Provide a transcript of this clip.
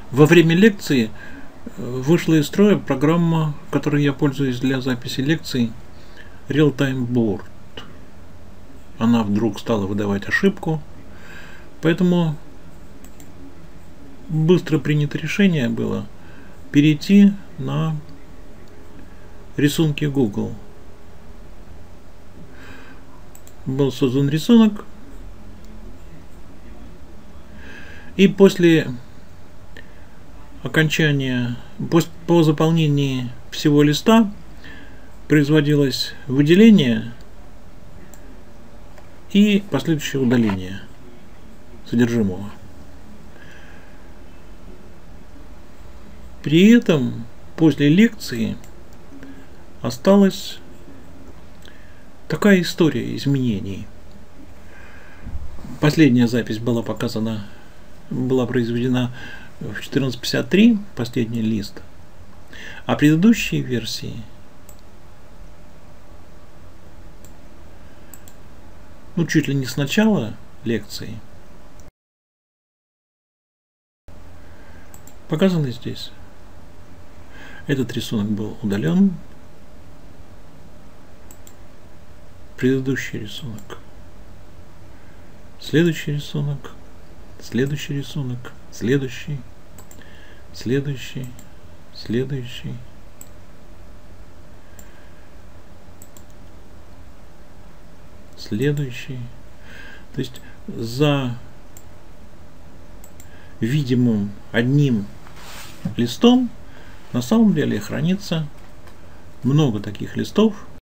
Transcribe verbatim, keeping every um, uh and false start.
Во время лекции вышла из строя программа, которой я пользуюсь для записи лекций, Realtime Board. Она вдруг стала выдавать ошибку, поэтому быстро принято решение было перейти на рисунки Google. Был создан рисунок, и после окончания, по заполнении всего листа производилось выделение и последующее удаление содержимого. При этом после лекции осталась такая история изменений. Последняя запись была показана, была произведена в четырнадцать пятьдесят три, последний лист, а предыдущие версии ну чуть ли не с начала лекции показаны здесь. Этот рисунок был удален, предыдущий рисунок, следующий рисунок, следующий рисунок, следующий, следующий, следующий, следующий. То есть за видимым одним листом на самом деле хранится много таких листов,